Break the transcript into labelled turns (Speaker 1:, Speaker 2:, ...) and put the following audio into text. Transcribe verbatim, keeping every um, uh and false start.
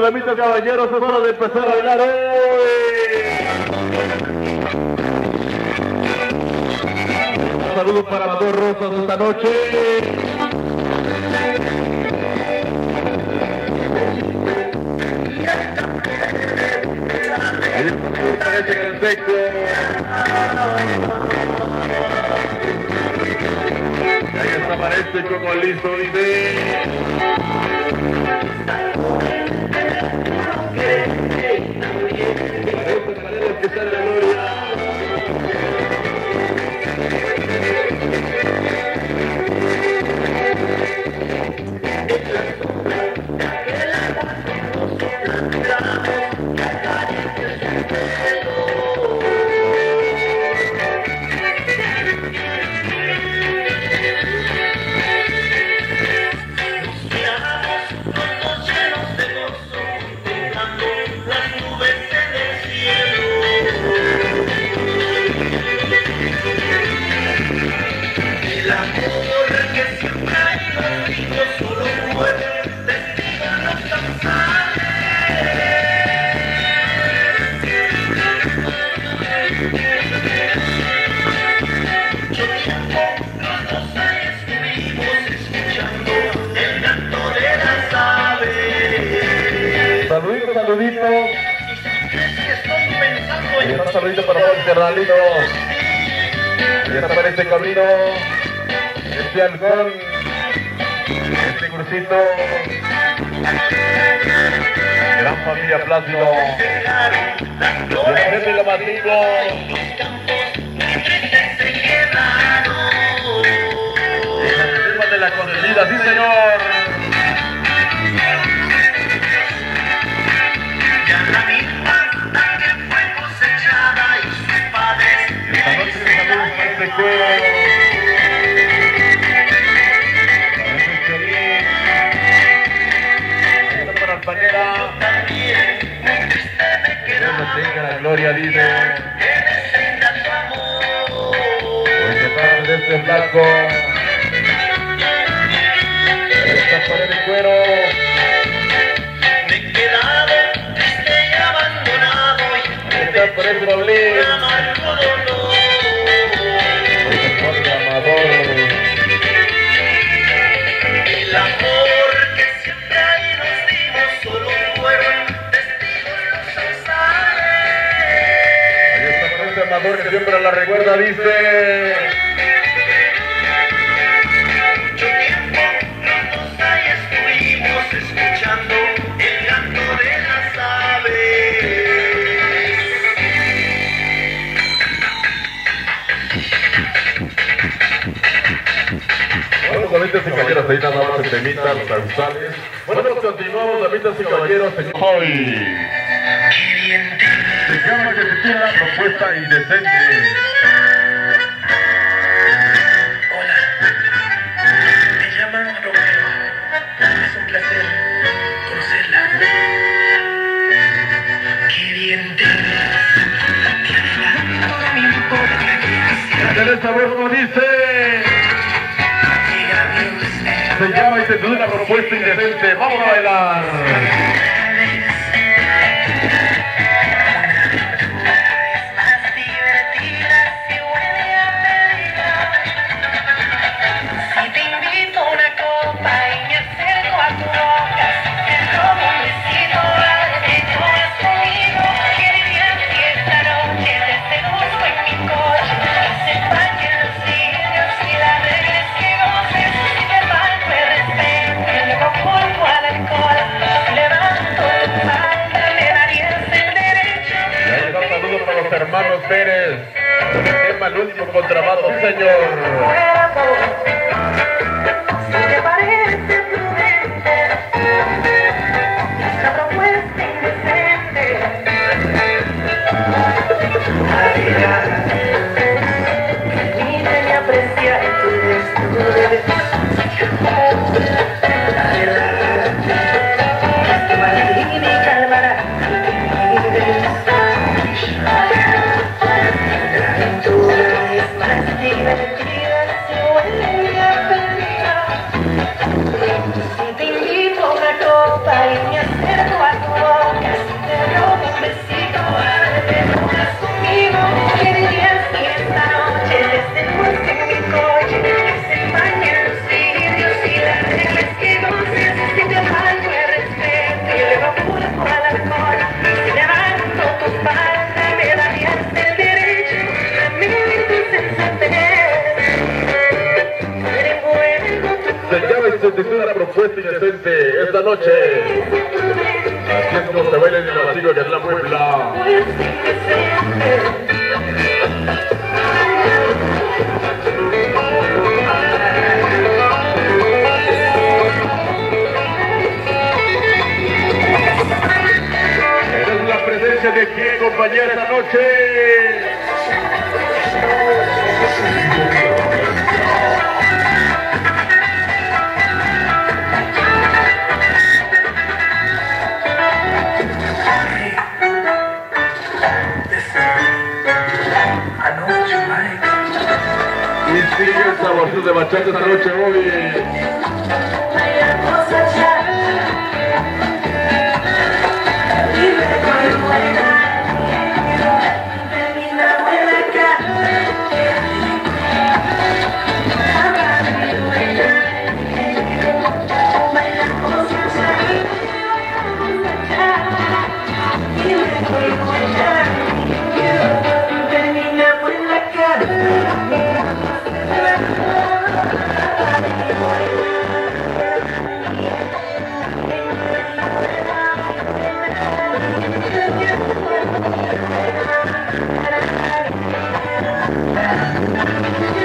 Speaker 1: damitas y caballeros, es hora de empezar a bailar hoy. Un saludo para las dos rosas esta noche. Parece que el sexo. Y ahí está, parece como listo, dice. Parece que sale la gloria. Saludito, saludito. Y está saludito para Juan Carnalito. Y está para este camino. Este halcón. Este cursito. Gran familia Plácido. Y el jefe llamativo. Y la reserva de la concedida, sí señor. De cuero. Esta para Alpanera. Dios nos tenga la gloria, dice. Hoy se para de este flaco. Esta pared de cuero. Me he quedado triste y abandonado. Esta pared de problema. El amor que siempre ahí nos dimos solo fueron testigos los ausales. Ahí está con ese amador que siempre la recuerda, dice. Mucho tiempo los dos ahí estuvimos escuchando el canto de las aves. Bueno, damitas y caballeros, ahí nada más se temita los avisales. Bueno, pues continuamos, damitas y caballeros. Hoy se llama que se tiene la propuesta indecente.
Speaker 2: Hola, me llaman Romero. Es un placer conocerla. Qué bien te ves. No me importa.
Speaker 1: Teresa Borgo dice. Se llama y se tiene una propuesta indecente. Vamos a bailar. Hermanos Pérez, con el tema El último contrabando, señor.
Speaker 3: Si te parece prudente, esta propuesta indecente, permíteme apreciar tu desnudez. La verdad, esto maldive y calmará mi vida. La aventura es más divertida si huele.
Speaker 1: multitud la propuesta indecente esta noche. Así es como se baila en el vacío de la Puebla. Eres la presencia de quién, compañera, esta noche. Y sigue el sabor de bachata esta noche, Bobby.
Speaker 3: Bailamos allá y recuerdo terminamos en la calle. Bailamos allá y recuerdo terminamos en la calle. Thank you.